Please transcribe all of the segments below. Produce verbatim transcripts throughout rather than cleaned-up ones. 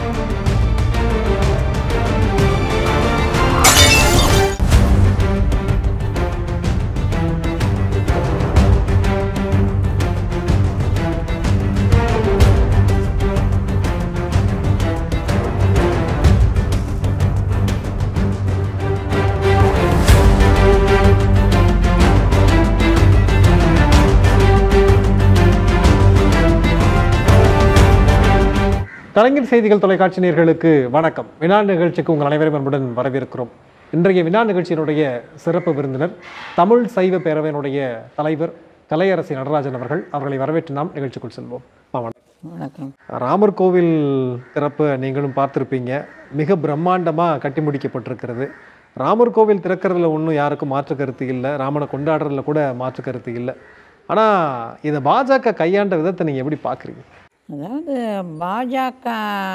கலைஞர் செய்திகள் தொலைக்காட்சி நேயர்களுக்கு வணக்கம். வினா நிகழ்ச்சிக்கு உங்கள் அனைவரும் அன்புடன் வரவேற்கிறோம். இன்றைய வினா நிகழ்ச்சியினுடைய சிறப்பு விருந்தினர் தமிழ் சைவ பேரவையினுடைய தலைவர் கலையரசி நடராஜன் அவர்கள். அவர்களை வரவேற்று நாம் நிகழ்ச்சிக்குள் செல்வோம். வணக்கம். ராமர் கோவில் திறப்பு நீங்களும் பார்த்துருப்பீங்க. மிக பிரம்மாண்டமாக கட்டி முடிக்கப்பட்டிருக்கிறது. ராமர் கோவில் திறக்கிறதுல ஒன்றும் யாருக்கும் மாற்று கருத்து இல்லை, ராமனை கொண்டாடுறதுல கூட மாற்று கருத்து இல்லை. ஆனால் இதை பாஜக கையாண்ட விதத்தை நீங்கள் எப்படி பார்க்குறீங்க? அதாவது பாஜக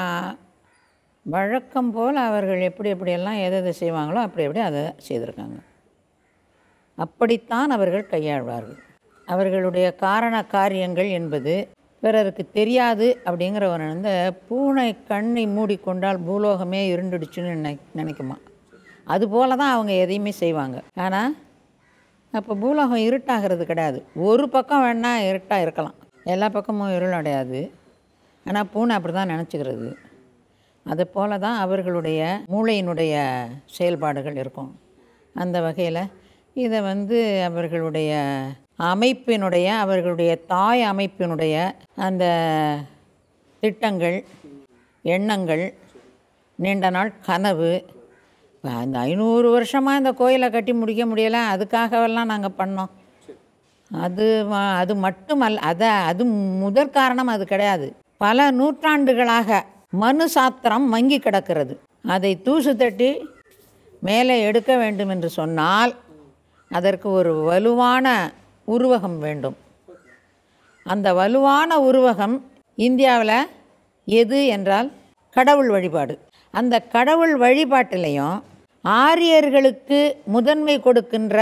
வழக்கம் போல் அவர்கள் எப்படி எப்படியெல்லாம் எதை எதை செய்வாங்களோ அப்படி எப்படி அதை செய்திருக்காங்க. அப்படித்தான் அவர்கள் கையாள்வார்கள். அவர்களுடைய காரண காரியங்கள் என்பது பிறருக்கு தெரியாது. அப்படிங்கிற ஒரு வந்து பூனை கண்ணை மூடிக்கொண்டால் பூலோகமே இருண்டுடுச்சுன்னு நினை நினைக்குமா அதுபோல தான் அவங்க எதையுமே செய்வாங்க. ஆனால் அப்போ பூலோகம் இருட்டாகிறது கிடையாது. ஒரு பக்கம் வேணால் இருட்டாக இருக்கலாம், எல்லா பக்கமும் இருள் அடையாது. ஆனால் பூனை அப்படி தான் நினச்சிக்கிறது. அது போல தான் அவர்களுடைய மூளையினுடைய செயல்பாடுகள் இருக்கும். அந்த வகையில் இதை வந்து அவர்களுடைய அமைப்பினுடைய அவர்களுடைய தாய் அமைப்பினுடைய அந்த திட்டங்கள், எண்ணங்கள், நீண்ட நாள் கனவு, அந்த ஐநூறு வருஷமாக இந்த கோயிலை கட்டி முடிக்க முடியலை, அதுக்காகவெல்லாம் நாங்கள் பண்ணோம். அது அது மட்டும் அல்ல, அதை அது முதற் காரணம் அது கிடையாது. பல நூற்றாண்டுகளாக மனு சாத்திரம் மங்கி கிடக்கிறது. அதை தூசு தட்டி மேலே எடுக்க வேண்டும் என்று சொன்னால் அதற்கு ஒரு வலுவான உருவகம் வேண்டும். அந்த வலுவான உருவகம் இந்தியாவில் எது என்றால் கடவுள் வழிபாடு. அந்த கடவுள் வழிபாட்டிலையும் ஆரியர்களுக்கு முதன்மை கொடுக்கின்ற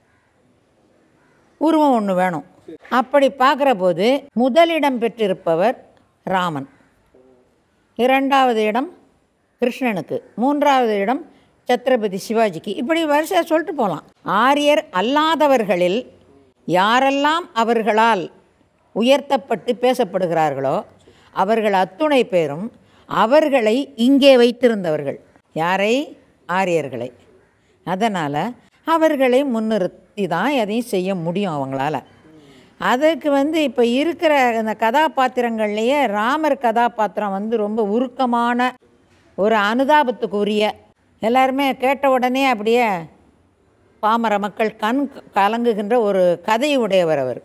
உருவம் ஒன்று வேணும். அப்படி பார்க்குற போது முதலிடம் பெற்றிருப்பவர் ராமன், இரண்டாவது இடம் கிருஷ்ணனுக்கு, மூன்றாவது இடம் சத்ரபதி சிவாஜிக்கு. இப்படி வரிசையாக சொல்லிட்டு போகலாம். ஆரியர் அல்லாதவர்களில் யாரெல்லாம் அவர்களால் உயர்த்தப்பட்டு பேசப்படுகிறார்களோ அவர்கள் அத்துணை பேரும் அவர்களை இங்கே வைத்திருந்தவர்கள். யாரை? ஆரியர்களை. அதனால் அவர்களை முன்னிறுத்தி தான் எதையும் செய்ய முடியும் அவங்களால. அதுக்கு வந்து இப்போ இருக்கிற அந்த கதாபாத்திரங்கள்லேயே ராமர் கதாபாத்திரம் வந்து ரொம்ப உருக்கமான ஒரு அனுதாபத்துக்கு உரிய, எல்லாருமே கேட்ட உடனே அப்படியே பாமர மக்கள் கண் கலங்குகின்ற ஒரு கதை உடையவர் அவர்.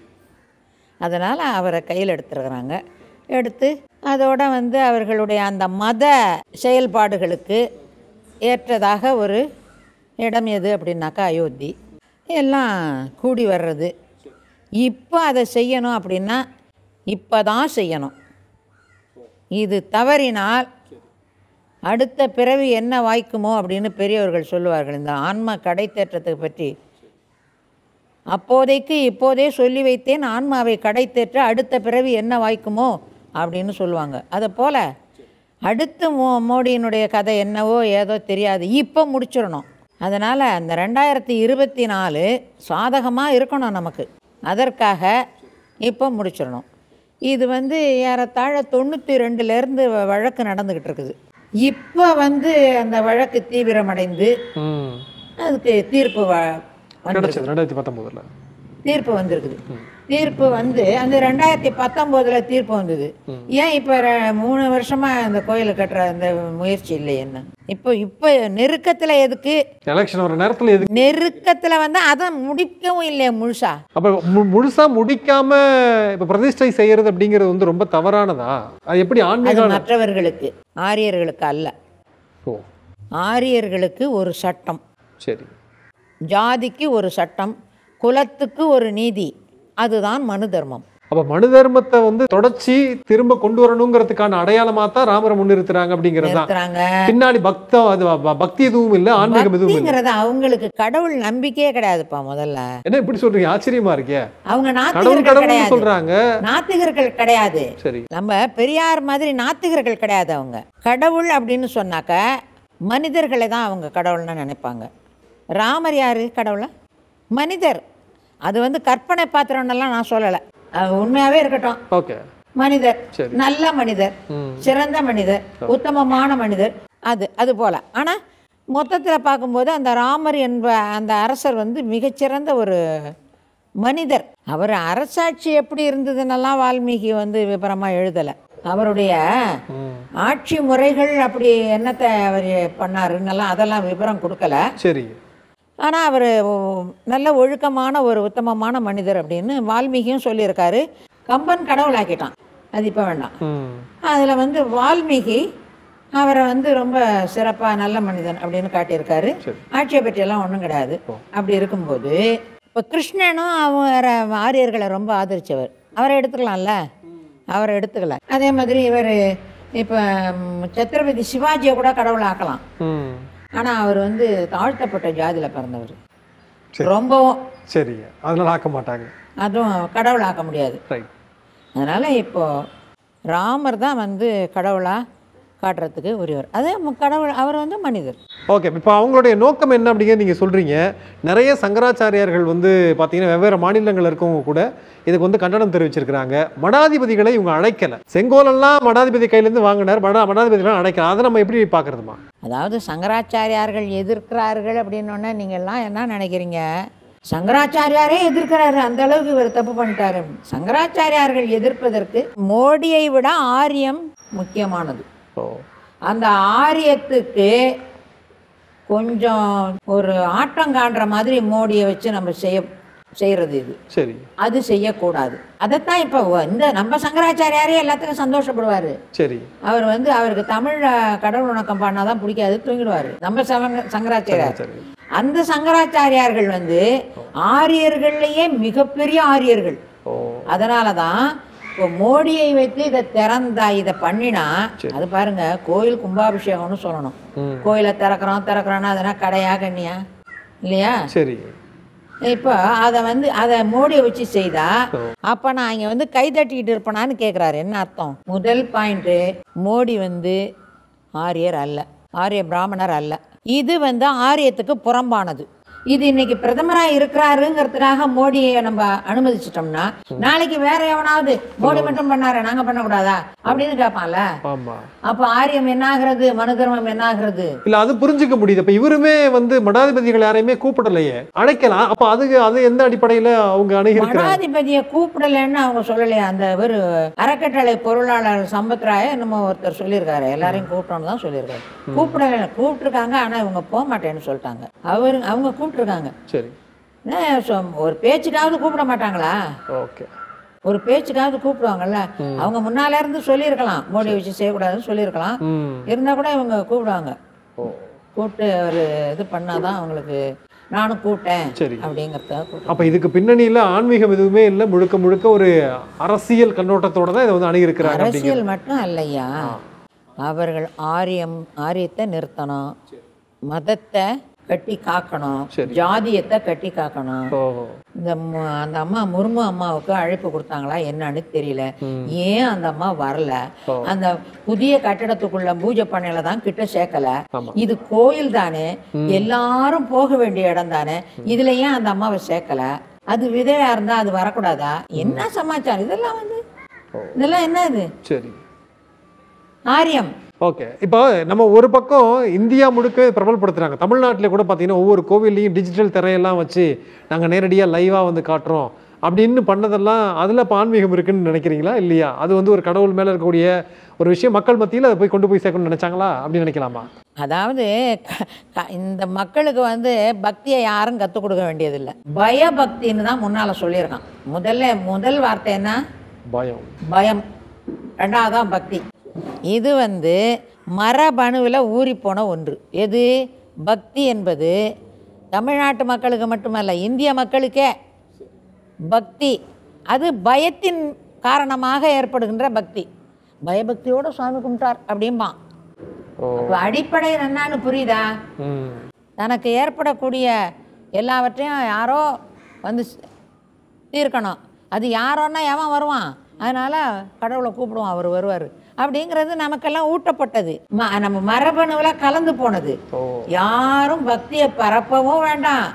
அதனால் அவரை கையில் எடுத்துருக்குறாங்க. எடுத்து அதோட வந்து அவர்களுடைய அந்த மத செயல்பாடுகளுக்கு ஏற்றதாக ஒரு இடம் எது அப்படின்னாக்கா அயோத்தி. எல்லாம் கூடி வர்றது. இப்போ அதை செய்யணும் அப்படின்னா இப்போ தான் செய்யணும். இது தவறினால் அடுத்த பிறவி என்ன வாய்க்குமோ அப்படின்னு பெரியவர்கள் சொல்லுவார்கள். இந்த ஆன்மா கடை தேற்றத்தை பற்றி அப்போதைக்கு இப்போதே சொல்லி வைத்தேன், ஆன்மாவை கடை தேற்ற அடுத்த பிறவி என்ன வாய்க்குமோ அப்படின்னு சொல்லுவாங்க. அதை போல் அடுத்து மோ மோடியினுடைய கதை என்னவோ ஏதோ தெரியாது, இப்போ முடிச்சிடணும். அதனால் அந்த ரெண்டாயிரத்தி இருபத்தி நாலு சாதகமாக இருக்கணும் நமக்கு. அதற்காக இப்போ முடிச்சிடணும். இது வந்து ஏறத்தாழ தொண்ணூற்றி ரெண்டுலேருந்து வழக்கு நடந்துக்கிட்டு இருக்குது. இப்போ வந்து அந்த வழக்கு தீவிரமடைந்து அதுக்கு தீர்ப்பு ரெண்டாயிரத்தி பத்தொம்போதுல தீர்ப்பு வந்திருக்குது. தீர்ப்பு வந்து அந்த ரெண்டாயிரத்தி பத்தொம்போதுல தீர்ப்பு வந்தது. ஏன் இப்போ மூணு வருஷமா அந்த கோயிலை கட்டுற அந்த முயற்சி இல்லை? என்ன இப்போ இப்போ நெருக்கத்தில் எதுக்கு எலெக்ஷன் வர நேரத்தில் எதுக்கு நெருக்கத்தில் வந்து அதை முடிக்கவும் இல்லையா முழுசா? அப்போ முழுசா முடிக்காம இப்போ பிரதிஷ்டை செய்யறது அப்படிங்கிறது வந்து ரொம்ப தவறானதா? அது எப்படி ஆன்மீக மற்றவர்களுக்கு, ஆரியர்களுக்கு அல்ல. ஓ, ஆரியர்களுக்கு ஒரு சட்டம், சரி, ஜாதிக்கு ஒரு சட்டம், குலத்துக்கு ஒரு நீதி, அதுதான் மனு தர்மம். அப்ப மனு தர்மத்தை வந்து தொடர்ச்சி திரும்ப கொண்டு வரணுங்கிறதுக்கான அடையாளமா தான் ராமரை முன்னிறுத்துறாங்க அப்படிங்கிறது தான். நிறுத்துறாங்க. பின்னாடி பக்தம் அது ப- பக்தி எதுவும் இல்ல, ஆன்மீகம் எதுவும் இல்ல. பக்திங்கிறது அவங்களுக்கு கடவுள் நம்பிக்கையே கிடையாதுப்பா. முதல்ல என்ன இப்படி சொல்றீங்க? ஆச்சரியமா இருக்கே. அவங்க கடவுள் நாத்திகர்கள் கடவுள்னு கிடையாது. சொல்றாங்க. நாத்திகர்கள் கிடையாது. சரி. நம்ம பெரியார் மாதிரி நாத்திகர்கள் கிடையாது. அவங்க கடவுள் அப்படின்னு சொன்னாக்க மனிதர்களை தான் அவங்க கடவுள்னு நினைப்பாங்க. ராமர் யாரு கடவுளா? மனிதர். அது வந்து கற்பனை பாத்திரம்னெல்லாம் நான் சொல்லலை, அது உண்மையாவே இருக்கட்டும். ஓகே. மனிதர், சரி. நல்ல மனிதர், ம். சிறந்த மனிதர், உத்தமமான மனிதர், அது அது போல. ஆனால் மொத்தத்தில் பார்க்கும்போது அந்த ராமர் என்ப அந்த அரசர் வந்து மிகச்சிறந்த ஒரு மனிதர். அவர் அரசாட்சி எப்படி இருந்ததுன்னெல்லாம் வால்மீகி வந்து விபரமாக எழுதலை. அவருடைய ம். ஆட்சி முறைகள் அப்படி என்னத்தை அவர் பண்ணாருன்னெல்லாம் அதெல்லாம் விவரம் கொடுக்கல. சரி. ஆனால் அவர் நல்ல ஒழுக்கமான ஒரு உத்தமமான மனிதர் அப்படின்னு வால்மீகியும் சொல்லியிருக்காரு. கம்பன் கடவுளாக்கிட்டான், அது இப்போ வேண்டாம். ம். அதில் வந்து வால்மீகி அவரை வந்து ரொம்ப சிறப்பாக நல்ல மனிதன் அப்படின்னு காட்டியிருக்காரு. சரி. ஆட்சியை பற்றியெல்லாம் ஒன்றும் கிடையாது. அப்படி இருக்கும்போது இப்போ கிருஷ்ணனும் அவரை ஆரியர்களை ரொம்ப ஆதரித்தவர், அவரை எடுத்துக்கலாம்ல, அவரை எடுத்துக்கல. அதே மாதிரி இவர் இப்போ சத்ரபதி சிவாஜியை கூட கடவுளாக்கலாம். ம். ஆனால் அவர் வந்து தாழ்த்தப்பட்ட ஜாதியில் பிறந்தவர், சரி. ரொம்பவும். சரி, அதனால ஆக்க மாட்டாங்க. அதுவும் கடவுளாக்க முடியாது. ரைட். அதனால் இப்போது ராமர் தான் வந்து கடவுளாக காட்டுறதுக்கு உரியவர். அது மு- கடவுள், அவர் வந்து மனிதர். ஓகே. இப்போ அவங்களுடைய நோக்கம் என்ன அப்படிங்கிறது நீங்கள் சொல்கிறீங்க. நிறைய சங்கராச்சாரியார்கள் வந்து பார்த்தீங்கன்னா வெவ்வேறு மாநிலங்கள் இருக்கவங்க கூட இதுக்கு வந்து கண்டனம் தெரிவிச்சிருக்கிறாங்க. மடாதிபதிகளை இவங்க அழைக்கலை. செங்கோலெல்லாம் மடாதிபதி கையிலேருந்து வாங்கினார், மடா மடாதிபதிகளாம் அழைக்கலாம். அதை நம்ம எப்படி பார்க்குறதுமா? அதாவது சங்கராச்சாரியார்கள் எதிர்க்கிறார்கள் அப்படின்னோடனே நீங்கள்லாம் என்ன நினைக்கிறீங்க? சங்கராச்சாரியாரே எதிர்க்கிறாரு, அந்த அளவுக்கு இவர் தப்பு பண்ணிட்டாரு. சங்கராச்சாரியார்கள் எதிர்ப்பதற்கு மோடியை விட ஆரியம் முக்கியமானது. ஓ. அந்த ஆரியத்துக்கு கொஞ்சம் ஒரு ஆட்டம் காண்ற மாதிரி மோடியை வச்சு நம்ம செய்ய செய்கிறது இது. சரி. அது செய்யக்கூடாது. அதைத்தான் இப்போ இந்த நம்ம சங்கராச்சாரியாரே எல்லாத்துக்கும் சந்தோஷப்படுவார். சரி. அவர் வந்து அவருக்கு தமிழ்ல கடவுள் வணக்கம் பண்ணாதான் பிடிக்காது, தூங்கிடுவார். நம்ம சங்க சங்கராச்சாரியார் சரி. அந்த சங்கராச்சாரியார்கள் வந்து ஆரியர்கள்லேயே மிகப்பெரிய ஆரியர்கள். ஓ. அதனால தான் இப்போ மோடியை வைத்து இதை திறந்தா இதை பண்ணினா அது பாருங்க, கோயில் கும்பாபிஷேகம்னு சொல்லணும். ம். கோயிலை திறக்கிறோம் திறக்கிறோன்னா அதெல்லாம் கடையா கண்ணியா இல்லையா? சரி. இப்போ அதை வந்து அதை மோடியை வச்சு செய்தா அப்போ நான் இங்கே வந்து கை தட்டிக்கிட்டு இருப்பேனான்னு கேட்குறாரு. என்ன அர்த்தம்? முதல் பாயிண்ட்டு, மோடி வந்து ஆரியர் அல்ல, ஆரிய பிராமணர் அல்ல. இது வந்து ஆரியத்துக்கு புறம்பானது. இது இன்னைக்கு பிரதமராக இருக்கிறாருங்கிறதுக்காக மோடியை நம்ம அனுமதிச்சிட்டோம்னா நாளைக்கு வேற எவனாவது மோடி மட்டும் பண்ணாரு நாங்க பண்ணக்கூடாதா அப்படின்னு கேட்பான்ல. ஆமா. அப்போ ஆரியம் என்ன ஆகுறது, மனு தர்மம் என்ன ஆகுறது? இல்ல, அது புரிஞ்சுக்க முடியுது. இப்ப இவருமே வந்து மடாதிபதிகள் யாரையுமே கூப்பிடலையே, அழைக்கலாம். அப்ப அதுக்கு அது எந்த அடிப்படையில அவங்க அணுகிருக்கிறாங்க? மடாதிபதியை கூப்பிடலன்னு அவங்க சொல்லலையா? அந்த ஒரு அறக்கட்டளை பொருளாளர் சம்பத்ராய நம்ம ஒருத்தர் சொல்லியிருக்காரு, எல்லாரையும் கூப்பிட்டோன்னு தான் சொல்லியிருக்காரு. கூப்பிடல, கூப்பிட்டுருக்காங்க, ஆனா இவங்க போக மாட்டேன்னு சொல்லிட்டாங்க. அவரு அவங்க கூப்பிட்டுருக்காங்க. சரி. என்ன சொ- ஒரு பேச்சுக்காவது கூப்பிட மாட்டாங்களா? ஓகே. ஒரு பேச்சுக்காவது கூப்பிடுவாங்கல்ல. அவங்க முன்னால இருந்து சொல்லியிருக்கலாம், மோடி வச்சு செய்யக்கூடாதுன்னு சொல்லியிருக்கலாம். ம். இருந்தா கூட இவங்க கூப்பிடுவாங்க. ஓ. கூப்பிட்டு ஒரு இது பண்ணாதான் அவங்களுக்கு நானும் கூப்பிட்டேன் சரி. அப்படிங்கிறத கூப்பிட்டு. அப்ப இதுக்கு பின்னணியில ஆன்மீகம் எதுவுமே இல்லை, முழுக்க முழுக்க ஒரு அரசியல் கண்ணோட்டத்தோட தான் இதை வந்து அணுகிருக்கிறாங்க. அரசியல் மட்டும் அல்லையா, அவர்கள் ஆரியம் ஆரியத்தை நிறுத்தணும், மதத்தை கட்டி காக்கணும், ஜாதியத்தை கட்டி காக்கணும். ஓ. இந்த மு- அந்த அம்மா முர்மு அம்மாவுக்கு அழைப்பு கொடுத்தாங்களா என்னன்னு தெரியல. ஏன் அந்த அம்மா வரல? அந்த புதிய கட்டடத்துக்குள்ள பூஜை பண்ணையில தான் கிட்ட சேர்க்கல. இது கோயில் தானே, எல்லாரும் போக வேண்டிய இடம் தானே, இதுல ஏன் அந்த அம்மாவை சேர்க்கல? அது விதையா இருந்தா அது வரக்கூடாதா? என்ன சமாச்சாரம் இதெல்லாம் வந்து? இதெல்லாம் என்ன இது? சரி. ஆரியம். ஓகே. இப்போ நம்ம ஒரு பக்கம் இந்தியா முழுக்க பிரபலப்படுத்துறாங்க. தமிழ்நாட்டில் கூட பார்த்தீங்கன்னா ஒவ்வொரு கோவில்லையும் டிஜிட்டல் திரையெல்லாம் வச்சு நாங்கள் நேரடியாக லைவாக வந்து காட்டுறோம் அப்படின்னு பண்ணதெல்லாம் அதில் இப்போ ஆன்மீகம் இருக்குன்னு நினைக்கிறீங்களா இல்லையா? அது வந்து ஒரு கடவுள் மேலே இருக்கக்கூடிய ஒரு விஷயம், மக்கள் மத்தியில் அதை போய் கொண்டு போய் சேர்க்கணும்னு நினைச்சாங்களா அப்படின்னு நினைக்கலாமா? அதாவது க- க- இந்த மக்களுக்கு வந்து பக்தியை யாரும் கற்றுக் கொடுக்க வேண்டியதில்லை. பயபக்தின்னு தான் முன்னால் சொல்லியிருக்கான். முதல்ல முதல் வார்த்தை என்ன? பயம். பயம். ரெண்டாவதான் பக்தி. இது வந்து மரபணுவில் ஊறிப்போன ஒன்று. எது? பக்தி என்பது தமிழ்நாட்டு மக்களுக்கு மட்டுமல்ல, இந்திய மக்களுக்கே பக்தி. அது பயத்தின் காரணமாக ஏற்படுகின்ற பக்தி. பயபக்தியோட சுவாமி கும்பிட்டார் அப்படிம்பான். அடிப்படை என்னன்னு புரியுதா? தனக்கு ஏற்படக்கூடிய எல்லாவற்றையும் யாரோ வந்து தீர்க்கணும். அது யாரோன்னா எவன் வருவான், அதனால் கடவுளை கூப்பிடுவான், அவர் வருவார் அப்படிங்கிறது நமக்கெல்லாம் ஊட்டப்பட்டது. ம நம்ம மரபணுவில் கலந்து போனது. யாரும் பக்தியை பரப்பவும் வேண்டாம்,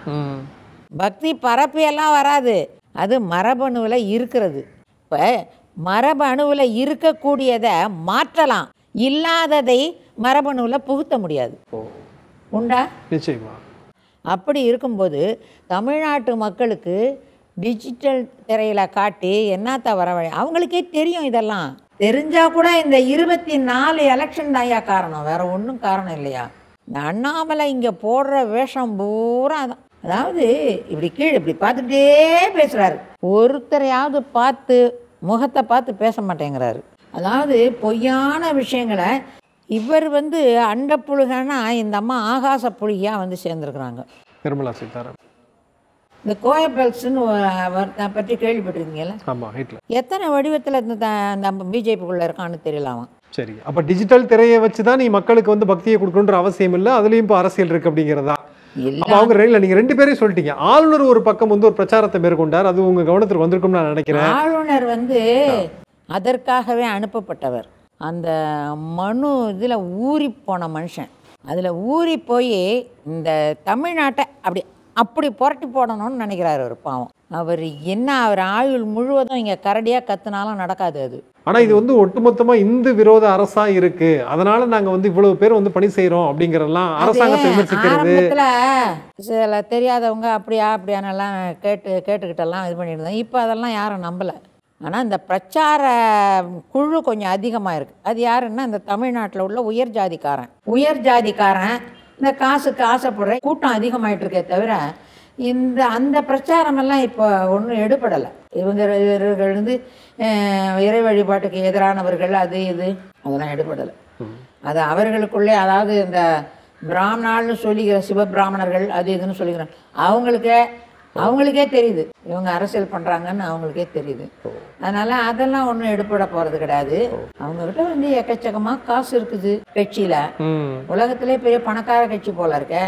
பக்தி பரப்பியெல்லாம் வராது, அது மரபணுவில் இருக்கிறது. இப்போ மரபணுவில் இருக்கக்கூடியதை மாற்றலாம், இல்லாததை மரபணுவில் புகுத்த முடியாது. உண்டா? நிச்சயமா. அப்படி இருக்கும்போது தமிழ்நாட்டு மக்களுக்கு டிஜிட்டல் திரையில் காட்டி என்னத்த வர வழி, அவங்களுக்கே தெரியும். இதெல்லாம் தெரிஞ்சால் கூட இந்த இருபத்தி நாலு எலெக்ஷன் தான்யா காரணம், வேற ஒன்றும் காரணம் இல்லையா? இந்த அண்ணாமலை இங்கே போடுற வேஷம் பூரா தான். அதாவது இப்படி கீழே இப்படி பார்த்துக்கிட்டே பேசுகிறாரு, ஒருத்தரையாவது பார்த்து முகத்தை பார்த்து பேச மாட்டேங்கிறாரு. அதாவது பொய்யான விஷயங்களை இவர் வந்து அண்ட புழுகன்னா இந்த அம்மா ஆகாச புழுகியாக வந்து சேர்ந்துருக்குறாங்க. நிர்மலா சீதாராமன் இந்த கோயபல்ஸ்ன்னு பற்றி கேள்விப்பட்டிருக்கீங்களா? ஆமாம், ஹிட்லர் எத்தனை வடிவத்தில் இந்த நம்ம பிஜேபிக்குள்ளே இருக்கான்னு தெரியலாமா? சரி, அப்போ டிஜிட்டல் திரையை வச்சு தான் நீ மக்களுக்கு வந்து பக்தியை கொடுக்கணுன்ற அவசியம் இல்லை, அதுலேயும் இப்போ அரசியல் இருக்குது அப்படிங்கிறதா? அப்போ அவங்க ரெண்டு நீங்கள் ரெண்டு பேரையும் சொல்லிட்டீங்க. ஆளுநர் ஒரு பக்கம் வந்து ஒரு பிரச்சாரத்தை மேற்கொண்டார், அது உங்கள் கவனத்தில் வந்திருக்கும்னு நான் நினைக்கிறேன். ஆளுநர் வந்து அதற்காகவே அனுப்பப்பட்டவர். அந்த மனு இதில் ஊறி போன மனுஷன், அதில் ஊறி போய் இந்த தமிழ்நாட்டை அப்படி அப்படி புரட்டி போடணும்னு நினைக்கிறாரு ஒரு பாவம். அவர் என்ன, அவர் ஆயுள் முழுவதும் இங்கே கரடியாக கத்துனாலும் நடக்காது அது. ஆனால் இது வந்து ஒட்டுமொத்தமாக இந்து விரோத அரசா இருக்கு, அதனால நாங்கள் வந்து இவ்வளவு பேர் வந்து பணி செய்கிறோம் அப்படிங்கிறதெல்லாம் அரசாங்கத்தை விமர்சிக்கிறது. ஆரம்பத்தில் சில தெரியாதவங்க அப்படியா அப்படியானெல்லாம் கேட்டு கேட்டுக்கிட்டெல்லாம் இது பண்ணியிருந்தேன். இப்போ அதெல்லாம் யாரும் நம்பலை. ஆனால் இந்த பிரச்சார குழு கொஞ்சம் அதிகமாக இருக்குது. அது யாருன்னா இந்த தமிழ்நாட்டில் உள்ள உயர் ஜாதிக்காரன் உயர் ஜாதிக்காரன் இந்த காசுக்கு ஆசைப்படுற கூட்டம் அதிகமாகிட்டு இருக்கே தவிர இந்த அந்த பிரச்சாரமெல்லாம் இப்போ ஒன்றும் எடுபடலை. இவங்க இவர்கள் வந்து இறை வழிபாட்டுக்கு எதிரானவர்கள் அது இது அதெல்லாம் எடுபடலை. அது அவர்களுக்குள்ளே, அதாவது இந்த பிராமணால்னு சொல்லிக்கிற சிவபிராமணர்கள் அது இதுன்னு சொல்லிக்கிறாங்க, அவங்களுக்கே அவங்களுக்கே தெரியுது இவங்க அரசியல் பண்ணுறாங்கன்னு அவங்களுக்கே தெரியுது. அதனால் அதெல்லாம் ஒன்றும் எடுப்பட போகிறது கிடையாது. அவங்கக்கிட்ட வந்து எக்கச்சக்கமாக காசு இருக்குது கட்சியில். உலகத்திலே பெரிய பணக்கார கட்சி போல இருக்கே.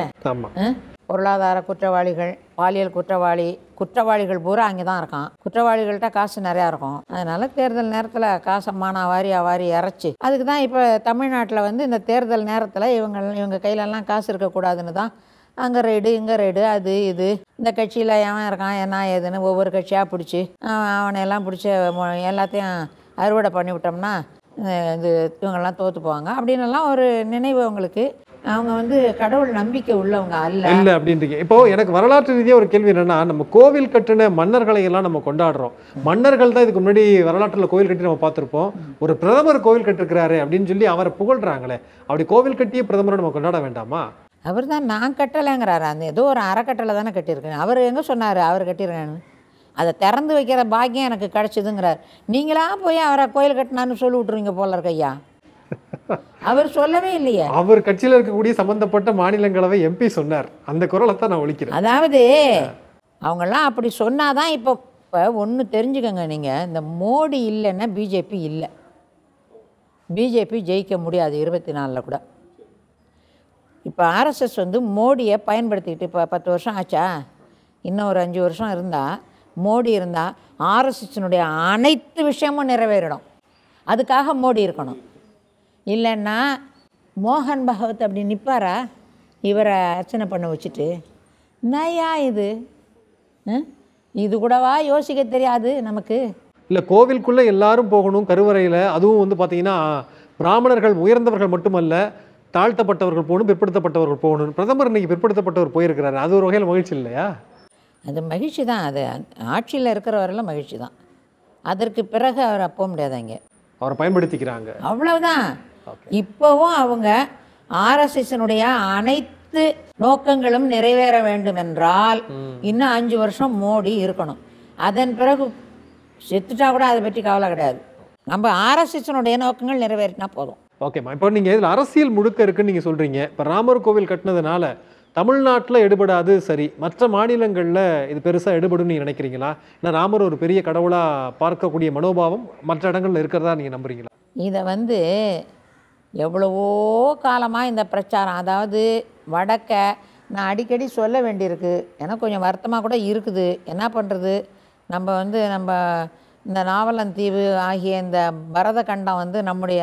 பொருளாதார குற்றவாளிகள், பாலியல் குற்றவாளி, குற்றவாளிகள் பூரா அங்கே தான் இருக்கான். குற்றவாளிகள்கிட்ட காசு நிறையா இருக்கும். அதனால தேர்தல் நேரத்தில் காசை மானா வாரி அவாரி இறச்சி, அதுக்கு தான் இப்போ தமிழ்நாட்டில் வந்து இந்த தேர்தல் நேரத்தில் இவங்க இவங்க கையிலெல்லாம் காசு இருக்கக்கூடாதுன்னு தான் அங்கே ரைடு இங்கே ரைடு அது இது. இந்த கட்சியில் எவன் இருக்கான் என்ன ஏதுன்னு ஒவ்வொரு கட்சியாக பிடிச்சி அவனையெல்லாம் பிடிச்சி எல்லாத்தையும் அறுவடை பண்ணி விட்டோம்னா இது இவங்கெல்லாம் தோற்று போவாங்க அப்படின்னுலாம் ஒரு நினைவு அவங்களுக்கு. அவங்க வந்து கடவுள் நம்பிக்கை உள்ளவங்க அல்ல இல்லை அப்படின்றீங்க. இப்போ எனக்கு வரலாற்று ரீதியாக ஒரு கேள்வி என்னன்னா, நம்ம கோவில் கட்டின மன்னர்களை எல்லாம் நம்ம கொண்டாடுறோம். மன்னர்கள் தான் இதுக்கு முன்னாடி வரலாற்றில் கோவில் கட்டி நம்ம பார்த்துருப்போம். ஒரு பிரதமர் கோவில் கட்டிருக்கிறாரு அப்படின்னு சொல்லி அவரை புகழ்றாங்களே, அப்படி கோவில் கட்டிய பிரதமரை நம்ம கொண்டாட வேண்டாமா? அவர் தான் நான் கட்டலைங்கிறாரு. அந்த ஏதோ ஒரு அறக்கட்டளை தானே கட்டியிருக்கேன். அவர் எங்கே சொன்னார் அவர் கட்டியிருக்கேன்னு? அதை திறந்து வைக்கிற பாக்கியம் எனக்கு கிடச்சிதுங்கிறார். நீங்களா போய் அவரை கோயில் கட்டினான்னு சொல்லி விட்ருவீங்க போல இருக்க ஐயா. அவர் சொல்லவே இல்லையே. அவர் கட்சியில் இருக்கக்கூடிய சம்பந்தப்பட்ட மாநிலங்களவை எம்பி சொன்னார். அந்த குரலை தான் நான் ஒழிக்கிறேன். அதாவது அவங்கெல்லாம் அப்படி சொன்னாதான். இப்போ இப்போ ஒன்று தெரிஞ்சுக்கோங்க, நீங்கள் இந்த மோடி இல்லைன்னா பிஜேபி இல்லை. பிஜேபி ஜெயிக்க முடியாது இருபத்தி நாலில் கூட. இப்போ ஆர்எஸ்எஸ் வந்து மோடியை பயன்படுத்திக்கிட்டு இப்போ பத்து வருஷம் ஆச்சா, இன்னும் ஒரு அஞ்சு வருஷம் இருந்தால் மோடி இருந்தால் ஆர்எஸ்எஸ்னுடைய அனைத்து விஷயமும் நிறைவேறிடும். அதுக்காக மோடி இருக்கணும். இல்லைன்னா மோகன் பகவத் அப்படி நிற்பாரா இவரை அர்ச்சனை பண்ண வச்சுட்டு? நயா இது இது கூடவா யோசிக்க தெரியாது நமக்கு? இல்லை, கோவிலுக்குள்ளே எல்லாரும் போகணும் கருவறையில். அதுவும் வந்து பார்த்தீங்கன்னா பிராமணர்கள் உயர்ந்தவர்கள் மட்டுமல்ல, தாழ்த்தப்பட்டவர்கள் போகணும், பிற்படுத்தப்பட்டவர்கள் போகணும். பிரதமர் இன்னைக்கு பிற்படுத்தப்பட்டவர் போயிருக்கிறாரு. அது ஒரு வகையில் மகிழ்ச்சி இல்லையா? அது மகிழ்ச்சி தான். அது ஆட்சியில் இருக்கிறவரெல்லாம் மகிழ்ச்சி தான். அதற்கு பிறகு அவர் போக முடியாதாங்க, அவரை பயன்படுத்திக்கிறாங்க, அவ்வளவுதான். இப்போவும் அவங்க ஆர்எஸ்எஸ்னுடைய அனைத்து நோக்கங்களும் நிறைவேற வேண்டும் என்றால் இன்னும் அஞ்சு வருஷம் மோடி இருக்கணும். அதன் பிறகு செத்துட்டா கூட அதை பற்றி கவலை கிடையாது. நம்ம ஆர்எஸ்எஸ்னுடைய நோக்கங்கள் நிறைவேறினா போதும். ஓகேம்மா. இப்போ நீங்கள் இதில் அரசியல் முழுக்க இருக்குன்னு நீங்கள் சொல்கிறீங்க. இப்போ ராமர் கோவில் கட்டினதுனால தமிழ்நாட்டில் எடுபடாது சரி, மற்ற மாநிலங்களில் இது பெருசாக எடுபடுன்னு நீங்கள் நினைக்கிறீங்களா? ஏன்னா ராமர் ஒரு பெரிய கடவுளாக பார்க்கக்கூடிய மனோபாவம் மற்ற இடங்களில் இருக்கிறதா நீங்கள் நம்புறீங்களா? இதை வந்து எவ்வளவோ காலமாக இந்த பிரச்சாரம், அதாவது வடக்க நான் அடிக்கடி சொல்ல வேண்டியிருக்கு, எனக்கு கொஞ்சம் வருத்தமாக கூட இருக்குது. என்ன பண்ணுறது, நம்ம வந்து நம்ம இந்த நாவலந்தீவு ஆகிய இந்த பரத கண்டம் வந்து நம்முடைய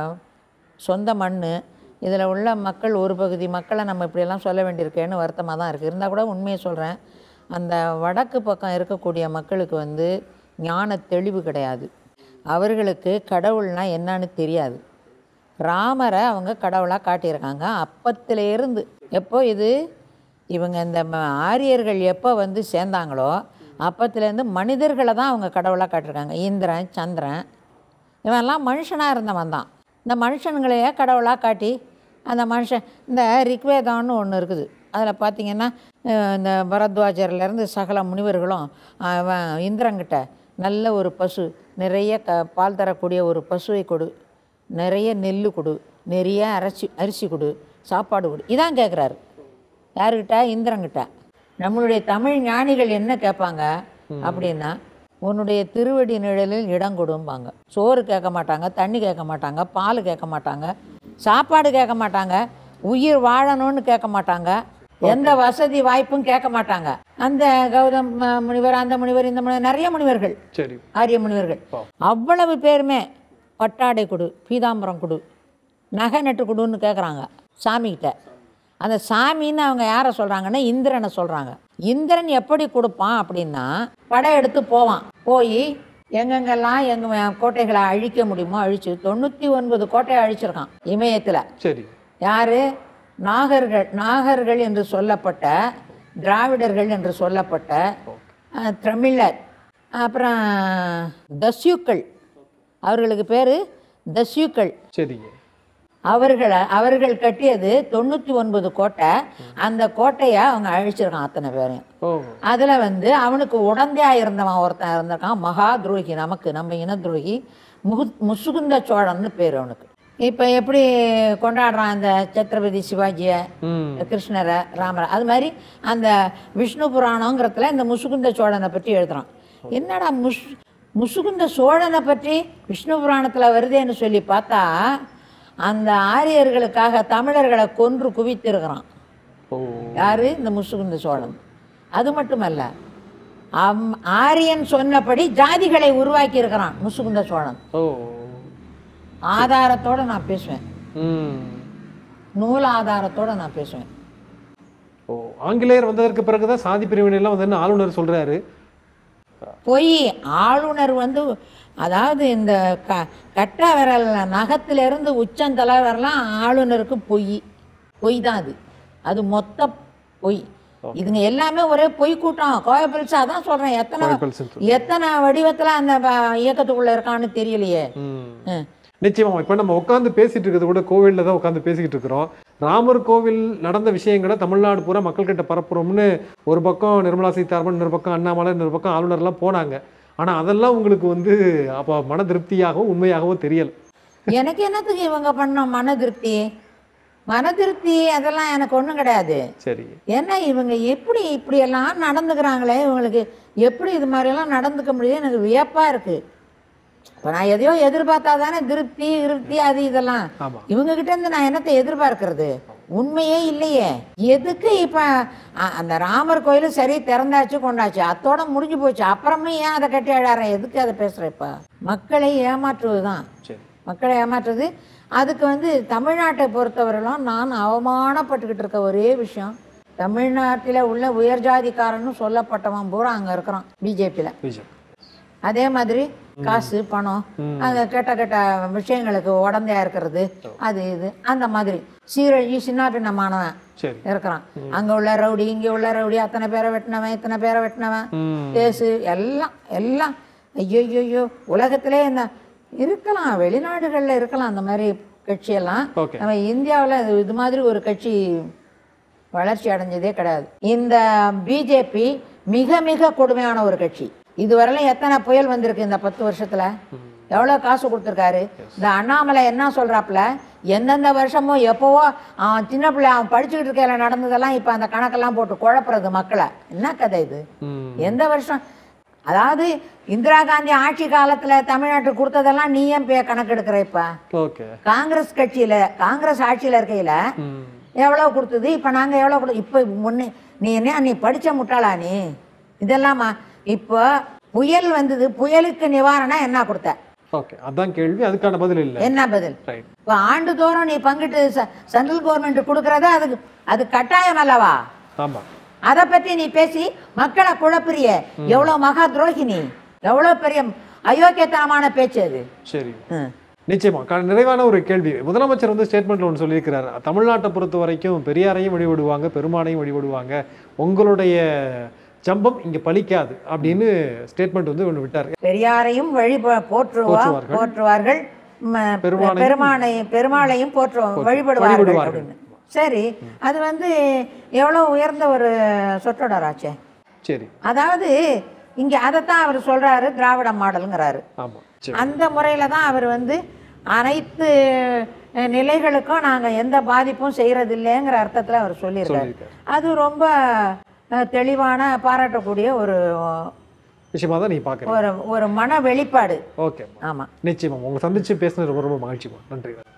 சொந்த மண், இதில் உள்ள மக்கள் ஒரு பகுதி மக்களை நம்ம இப்படியெல்லாம் சொல்ல வேண்டியிருக்கேன்னு வருத்தமாக தான் இருக்குது. இருந்தால் கூட உண்மையை சொல்கிறேன், அந்த வடக்கு பக்கம் இருக்கக்கூடிய மக்களுக்கு வந்து ஞான தெளிவு கிடையாது. அவர்களுக்கு கடவுள்னால் என்னன்னு தெரியாது. ராமரை அவங்க கடவுளாக காட்டியிருக்காங்க அப்பத்திலேருந்து. எப்போ இது இவங்க இந்த ஆரியர்கள் எப்போ வந்து சேர்ந்தாங்களோ அப்பத்துலேருந்து மனிதர்களை தான் அவங்க கடவுளாக காட்டியிருக்காங்க. இந்திரன், சந்திரன், இவன்லாம் மனுஷனாக இருந்தவன் தான். இந்த மனுஷனுங்களையே கடவுளாக காட்டி அந்த மனுஷன், இந்த ரிக்வேதான்னு ஒன்று இருக்குது, அதில் பார்த்திங்கன்னா இந்த பரத்வாஜர்லேருந்து சகல முனிவர்களும் அவன் இந்திரங்கிட்ட நல்ல ஒரு பசு, நிறைய க பால் தரக்கூடிய ஒரு பசுவை கொடு, நிறைய நெல் கொடு, நிறைய அரிசி அரிசி கொடு, சாப்பாடு கொடு, இதான் கேட்குறாரு. யாருக்கிட்ட? இந்திரங்கிட்ட. நம்மளுடைய தமிழ் ஞானிகள் என்ன கேட்பாங்க அப்படின்னா, உன்னுடைய திருவடி நிழலில் இடம் கொடும்பாங்க. சோறு கேட்க மாட்டாங்க, தண்ணி கேட்க மாட்டாங்க, பால் கேட்க மாட்டாங்க, சாப்பாடு கேட்க மாட்டாங்க, உயிர் வாழணும்னு கேட்க மாட்டாங்க, எந்த வசதி வாய்ப்பும் கேட்க மாட்டாங்க. அந்த கௌதம் முனிவர், அந்த முனிவர், இந்த முனிவர், நிறைய முனிவர்கள், ஆரிய முனிவர்கள், அவ்வளவு பேருமே பட்டாடை கொடு, பீதாம்பரம் கொடு, நகை நட்டு கொடுன்னு கேட்குறாங்க சாமிகிட்ட. அந்த சாமின்னு அவங்க யாரை சொல்கிறாங்கன்னா இந்திரனை சொல்கிறாங்க. இந்திரன் எப்படி கொடுப்பான் அப்படின்னா, படையெடுத்து போவான், போய் எங்கெங்கெல்லாம் எங்கள் கோட்டைகளை அழிக்க முடியுமோ அழிச்சு, தொண்ணூற்றி ஒன்பது கோட்டையை அழிச்சிருக்கான் இமயத்தில். சரி, யார்? நாகர்கள். நாகர்கள் என்று சொல்லப்பட்ட, திராவிடர்கள் என்று சொல்லப்பட்ட தமிழர், அப்புறம் தஸ்யூக்கள், அவர்களுக்கு பேர் தஸ்யூக்கள். சரிங்க. அவர்களை அவர்கள் கட்டியது தொண்ணூற்றி ஒன்பது கோட்டை. அந்த கோட்டையை அவங்க அழிச்சிருக்கான் அத்தனை பேரையும். அதில் வந்து அவனுக்கு உடந்தையாக இருந்தவன் ஒருத்தன் இருந்திருக்கான், மகா துரோகி, நமக்கு நம்ம இன துரோகி, முகு முசுகுந்த சோழன்னு பேர் அவனுக்கு. இப்போ எப்படி கொண்டாடுறான் அந்த சத்ரபதி சிவாஜியை, கிருஷ்ணரை, ராமரை, அது மாதிரி அந்த விஷ்ணு புராணங்கிறதுல இந்த முசுகுந்த சோழனை பற்றி எழுதுறான். என்னடா முஸ் முசுகுந்த சோழனை பற்றி விஷ்ணு புராணத்தில் வருதேன்னு சொல்லி பார்த்தா, அந்த ஆரியர்களுக்காக தமிழர்களை கொன்று குவித்திருக்கிறான். யாரு? இந்த முசுகுந்த சோழன். அது மட்டுமல்ல, அம் ஆரியன் சொன்னபடி ஜாதிகளை உருவாக்கி இருக்கிறான் முசுகுந்த சோழன். ஆதாரத்தோட நான் பேசுவேன், நூல் ஆதாரத்தோட நான் பேசுவேன். ஓ, ஆங்கிலேயர் வந்ததற்கு பிறகுதான் சாதி பிரிவினை எல்லாம் வந்து ஆளுநர் சொல்றாரு. பொய். ஆளுநர் வந்து, அதாவது இந்த க கட்ட விரல் நகத்திலிருந்து உச்சந்தலை வரலாம் ஆளுநருக்கு பொய். பொய் தான் அது, அது மொத்த பொய். இதுங்க எல்லாமே ஒரே பொய் கூட்டம். கோயபிள்ஸா தான் சொல்றேன். எத்தனை எத்தனை வடிவத்தில் அந்த இயக்கத்துக்குள்ள இருக்கான்னு தெரியலையே. நிச்சயமா. இப்போ நம்ம உட்காந்து பேசிட்டு இருக்கிறது கூட கோவிலில் தான் உட்காந்து பேசிக்கிட்டு இருக்கிறோம். ராமர் கோவில் நடந்த விஷயங்களை தமிழ்நாடு பூரா மக்கள்கிட்ட பரப்புறோம்னு ஒரு பக்கம் நிர்மலா சீதாராமன், இன்னொரு பக்கம் அண்ணாமலை, இன்னொரு பக்கம் ஆளுநர்லாம் போனாங்க. ஆனால் அதெல்லாம் உங்களுக்கு வந்து அப்போ மன திருப்தியாகவும் உண்மையாகவும் தெரியலை. எனக்கு என்னத்துக்கு இவங்க பண்ணோம் மன திருப்தி? மன திருப்தி அதெல்லாம் எனக்கு ஒன்றும் கிடையாது. சரி, ஏன்னா இவங்க எப்படி இப்படியெல்லாம் நடந்துக்கிறாங்களே, இவங்களுக்கு எப்படி இது மாதிரியெல்லாம் நடந்துக்க முடியுது எனக்கு வியப்பாக இருக்குது. இப்போ நான் எதையோ எதிர்பார்த்தா தானே திருப்தி திருப்தி அது இதெல்லாம். இவங்ககிட்ட இருந்து நான் என்னத்தை எதிர்பார்க்கறது? உண்மையே இல்லையே. எதுக்கு இப்போ அந்த ராமர் கோயிலும் சரி திறந்தாச்சு கொண்டாச்சு, அத்தோட முடிஞ்சு போச்சு. அப்புறமே ஏன் அதை கட்டி அழறேன்? எதுக்கு அதை பேசுகிறேன்? இப்போ மக்களை ஏமாற்றுவது தான், மக்களை ஏமாற்றுறது. அதுக்கு வந்து தமிழ்நாட்டை பொறுத்தவரையிலும் நான் அவமானப்பட்டுக்கிட்டு இருக்க ஒரே விஷயம், தமிழ்நாட்டில் உள்ள உயர்ஜாதிக்காரன்னு சொல்லப்பட்டவன் பூரா அங்கே இருக்கிறான் பிஜேபியில். அதே மாதிரி காசு பணம் அந்த கெட்ட கெட்ட விஷயங்களுக்கு உடந்தையா இருக்கிறது, அது இது அந்த மாதிரி சீரழி சின்ன பின்னமானவன் இருக்கிறான். அங்க உள்ள ரவுடி, இங்க உள்ள ரவுடி, அத்தனை பேரை வெட்டினவன், இத்தனை பேரை வெட்டினவன், கேசு எல்லாம் எல்லாம். ஐயோ ஐயோ, உலகத்திலே இந்த இருக்கலாம், வெளிநாடுகளில் இருக்கலாம் அந்த மாதிரி கட்சியெல்லாம். நம்ம இந்தியாவில் இது மாதிரி ஒரு கட்சி வளர்ச்சி அடைஞ்சதே கிடையாது. இந்த பிஜேபி மிக மிக கொடுமையான ஒரு கட்சி. இதுவரையிலும் எத்தனை புயல் வந்திருக்கு இந்த பத்து வருஷத்துல, எவ்வளோ காசு கொடுத்துருக்காரு. இந்த அண்ணாமலை என்ன சொல்றாப்புல, எந்தெந்த வருஷமோ எப்போவோ அவன் சின்ன பிள்ளை அவன் படிச்சுக்கிட்டு இருக்கையில நடந்ததெல்லாம் இப்போ அந்த கணக்கெல்லாம் போட்டு குழப்புறது மக்களை. என்ன கதை இது? எந்த வருஷம்? அதாவது இந்திரா காந்தி ஆட்சி காலத்தில் தமிழ்நாட்டுக்கு கொடுத்ததெல்லாம் நீ ஏன் பே கணக்கு எடுக்கிற? இப்போ காங்கிரஸ் கட்சியில் காங்கிரஸ் ஆட்சியில் இருக்கையில் எவ்வளோ கொடுத்தது, இப்போ நாங்கள் எவ்வளோ கொடு இப்போ முன்னே நீ என்ன நீ படித்த முட்டாளா நீ? இதெல்லாமா இப்போ புயல் வந்தது, புயலுக்கு நிவாரணம் என்ன கொடுத்த? ஓகே, அதான் கேள்வி. அதுக்கான பதில் இல்லை. என்ன பதில்? இப்போ ஆண்டுதோறும் நீ பங்கிட்டு சென்ட்ரல் கவர்மெண்ட் கொடுக்கறத அதுக்கு அது கட்டாயம் அல்லவா? ஆமாம். அதை பற்றி நீ பேசி மக்களை குழப்புறிய. எவ்வளோ மகா துரோகி நீ, எவ்வளோ பெரிய அயோக்கியத்தனமான பேச்சு அது. சரி, நிச்சயமா. நிறைவான ஒரு கேள்வி. முதலமைச்சர் வந்து ஸ்டேட்மெண்ட்ல ஒன்று சொல்லியிருக்கிறார். தமிழ்நாட்டை பொறுத்த வரைக்கும் பெரியாரையும் வழிபடுவாங்க, பெருமானையும் வழிபடுவாங்க, உங்களுடைய ஜம்பம் இங்க பலிக்காது அப்படின்னு ஸ்டேட்மெண்ட் வந்து ஒன்று விட்டார். பெரியாரையும் வழி போற்றுவார் போற்றுவார்கள், பெருமானை பெருமாளையும் போற்று வழிபடுவார்கள் அப்படின்னு. சரி, அது வந்து எவ்வளோ உயர்ந்த ஒரு சொற்றொடராச்சே. சரி, அதாவது இங்கே அதைத்தான் அவர் சொல்றாரு, திராவிட மாடலுங்கிறாரு. அந்த முறையில் தான் அவர் வந்து அனைத்து நிலைகளுக்கும் நாங்கள் எந்த பாதிப்பும் செய்யறதில்லைங்கிற அர்த்தத்தில் அவர் சொல்லியிருக்காரு. அது ரொம்ப தெளிவான பாராட்டக்கூடிய ஒரு விஷயமா தான் நீ பார்க்குறீங்க. ஒரு ஒரு மன வெளிப்பாடு. ஓகே, ஆமாம், நிச்சயமா. உங்களை சந்திச்சு பேசுனது ரொம்ப ரொம்ப மகிழ்ச்சிமா. நன்றி.